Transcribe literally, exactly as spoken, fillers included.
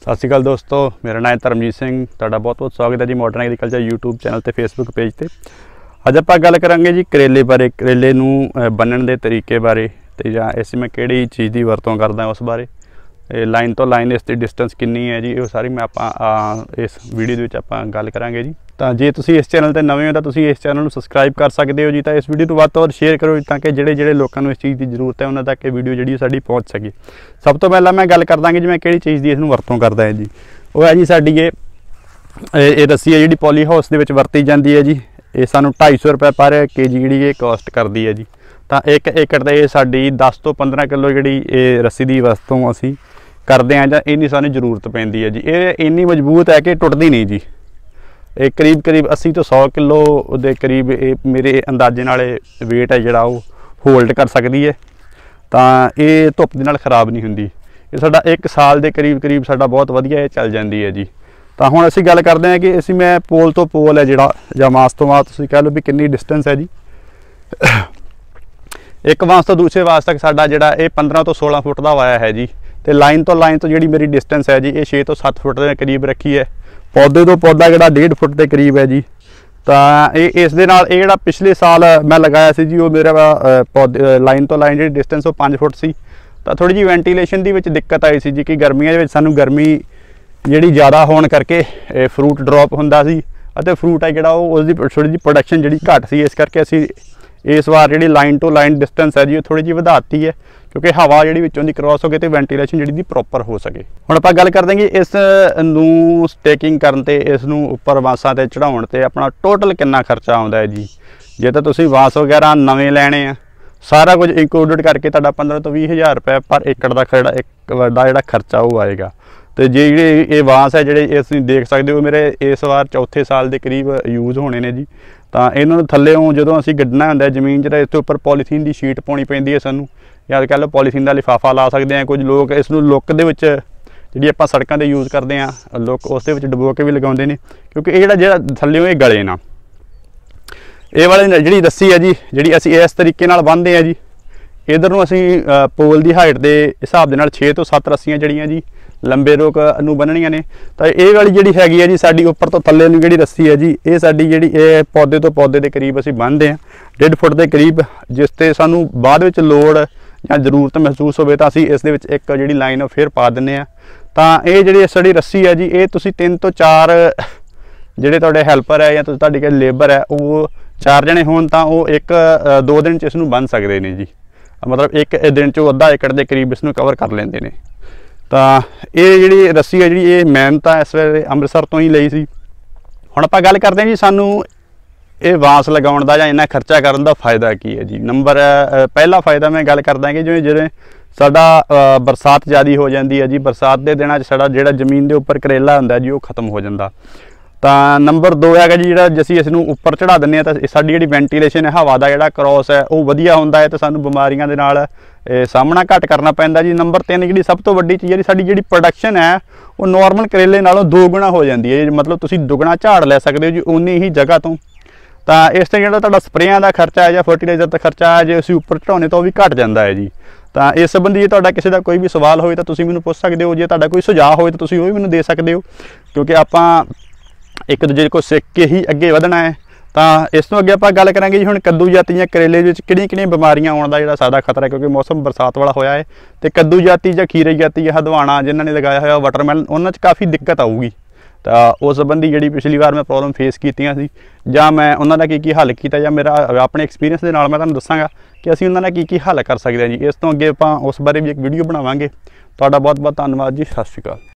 सत श्री अकाल दोस्तों, मेरा नाम है धर्मजीत सिंह। तुहाडा बहुत बहुत स्वागत है जी मॉडर्न एग्रीकल्चर यूट्यूब चैनल ते फेसबुक पेज ते। अज आपां गल करांगे जी करेले बारे, करेले नूं बन्नण दे तरीके बारे ते जां इस मैं किहड़ी चीज़ की वरतों करदा उस बारे, लाइन तो लाइन इसकी डिस्टेंस कितनी है जी, वो सारी मैं आपां इस वीडियो दे विच आपां गल करांगे जी। तो जे तुसीं इस चैनल ते नवें हो तो तुसीं इस चैनल नूं सबसक्राइब कर सकते हो जी। तो इस वीडियो तो वध तो वध शेयर करो ताकि जिहड़े जिहड़े लोकां नूं इस चीज़ की जरूरत है उन्हां तक ये वीडियो जिहड़ी साडी पहुँच सके। सब तो पहला मैं गल करदा कि मैं किहड़ी चीज़ की इसनूं वरतों करदा है जी। वो है जी साडी ये ये रस्सी है जी पॉली हाउस दे विच वरती जाती है जी। ये सानूं ढाई सौ रुपये पर के जी जी ये कॉस्ट करती है जी। तो एक एकड़ ते साडी दस तो पंद्रह किलो जी रस्सी की वरतों असीं करते हैं जां इन्नी सानूं जरूरत पैंदी है जी। ये इन्नी मजबूत है कि टुटदी नहीं जी। ये करीब करीब अस्सी तो सौ किलो के करीब ये मेरे अंदाजे नाल वेट है जिहड़ा वो होल्ड कर सकती है। तो ये धुप्प दे नाल खराब नहीं हुंदी। ये साडा एक साल के करीब करीब साडा बहुत वधिया चल जाती है जी। तो हुण असीं गल करते हैं कि असीं मैं पोल तो पोल है जिहड़ा जां मास तो मास तुसीं कह लो भी कितनी डिस्टेंस है जी। एक वास तो दूसरे वास तक साडा जिहड़ा ये पंद्रह तो सोलह फुट का वाया है जी। तो लाइन तो लाइन तो जी मेरी डिस्टेंस है जी ये छे तो सत्त फुट के करीब रखी है। पौधे तो पौधा जिहड़ा डेढ़ फुट के करीब है जी। तो ये इस दे नाल ये जिहड़ा पिछले साल मैं लगाया सी जी वो मेरा पौधे लाइन तो लाइन जी डिस्टेंस वो पाँच फुट सी। तो थोड़ी जी वेंटीलेशन की दिक्कत आई सी जी कि गर्मियों के सानू गर्मी जी ज़्यादा होने करके फ्रूट ड्रॉप होंदा सी अते फ्रूट है जिहड़ा उसकी थोड़ी जी प्रोडक्शन जी घट सी। इस करके असीं इस बार जी लाइन टू लाइन डिस्टेंस है जी थोड़ी जी वधाती है क्योंकि हवा जी विचों दी क्रॉस हो गई तो वेंटीलेशन जी प्रॉपर हो सके। हुण आपां गल करदे कि इस नूं स्टेकिंग करन ते इस नूं उपर बांसां ते चढ़ाउण ते अपना टोटल कितना खर्चा आउंदा है जी। जे तां तुसीं बांस वगैरह नवें लैणे आ सारा कुछ इंक्लूडिड करके तुहाडा पंद्रह तो बीस हज़ार रुपये पर एकड़ का खड़ा एक वड्डा जिहड़ा खर्चा वो आएगा। तो जे ये बांस है जिहड़े तुसीं देख सकते हो मेरे इस बार चौथे साल के करीब यूज़ होने ने जी। तो इन्होंने थल्लेओं जो असीं गड्ढना हुंदा जमीन च इस उपर पॉलीथीन की शीट पाउणी पैंदी है सानूं, या कह लो पॉलीथीन का लिफाफा ला सकते हैं। कुछ लोग इस लुक दे विच जिहड़ी आपां सड़कां ते यूज़ करते हैं लुक उस दे विच डुबो के भी लगाउंदे ने क्योंकि ये जिहड़ा थल्लेओं ये गले ना। ये वाली जिहड़ी रस्सी है जी जिहड़ी असीं इस तरीके नाल बन्नदे हैं जी। इधर नूं असीं पोल की हाइट के हिसाब दे नाल छे तो सत्त रस्सियां जिहड़ियां जी लंबे रोक नूं बन्नणियां ने। तो ये वाली जिहड़ी हैगी है जी साडी उपर तो थल्ले नूं जिहड़ी रस्सी है जी ये साडी जिहड़ी ये पौधे तो पौधे के करीब असीं बन्नदे हैं डेढ़ फुट के करीब। जिस ते सानूं बाद विच लोड़ जां जरूरत महसूस होवे तां असीं इस दे विच एक जिहड़ी लाइन फिर पा दिंदे आ। तां ये जिहड़ी साडी रस्सी है जी ये तुसीं तीन तो चार जिहड़े तुहाडे हैल्पर है या तुहाडी कोई लेबर है वो चार जने होण तां वो एक दो दिन च इस नूं बन सकदे ने जी। मतलब एक दिन चो अद्धा एकड़ के करीब इसनूं कवर कर लेंदे ने। तो ये जिहड़ी रस्सी है जी ये मैं तां इस वेले अंमृतसर तो ही लई सी। हुण आपां गल करदे जी सानूं ये बांस लगाउण दा जां इन्ना खर्चा करन दा फायदा की है जी। नंबर पहला फायदा मैं गल करदा कि जिवें जिवें साडा बरसात ज़्यादा हो जाती है जी, बरसात के दिनों साडा जिहड़ा जमीन के उपर करेला हुंदा जी वो खत्म हो जाता। तो नंबर दो है जी जिहड़ा जसी इसनूं उपर चढ़ा दिंदे तो साडी जिहड़ी वेंटीलेशन है हवा का जिहड़ा क्रॉस है वो वधिया हुंदा है तो सानूं बीमारियां दे नाल सामना घट करना पैंदा जी। नंबर तीन जिहड़ी सब तो वड्डी चीज़ है साडी जिहड़ी प्रोडक्शन है वो नॉर्मल करेले नालों दो गुणा हो जाती है। मतलब तुसीं दुगना झाड़ लै सकदे हो जी उन्नी ही जगह तो। तो इस ते जिहड़ा तुहाडा स्प्रेयां का खर्चा है या फर्टिलाइजर का खर्चा है जो असीं उपर चढ़ाउने तो भी घट जाता है जी। तो इस संबंधी जे तुहाडा किसी का कोई भी सवाल होवे तो तुसीं मैनूं पुछ सकदे हो। जे तुहाडा कोई सुझाव होवे तो तुसीं ओह भी मैनूं दे सकदे हो क्योंकि आपां एक दूजे को सीख के ही अगे वधना है। तो इस तो अगे आप गल करांगे जी हुण कद्दू जाति या करेले विच किहड़ियां किहड़ियां बीमारियां आउण दा जिहड़ा सादा खतरा है क्योंकि मौसम बरसात वाला होया है। तो कद्दू जाति या खीरे जाति या हदवाणा जिन्हां ने लगाया होया वाटरमैलन उन्हां च काफ़ी दिक्कत आऊगी। तो उस संबंधी जिहड़ी पिछली बार मैं प्रॉब्लम फेस कीतियां सी जां मैं उन्हां दा की की हल कीता जां मेरा अपने एक्सपीरियंस दे नाल मैं तुहानूं दस्सांगा कि असीं उन्हां दा की की हल कर सकदे हां जी। इस तो अगे आपां उस बारे भी एक वीडियो बनावांगे। तुहाडा बहुत बहुत धन्नवाद जी। सत श्री अकाल।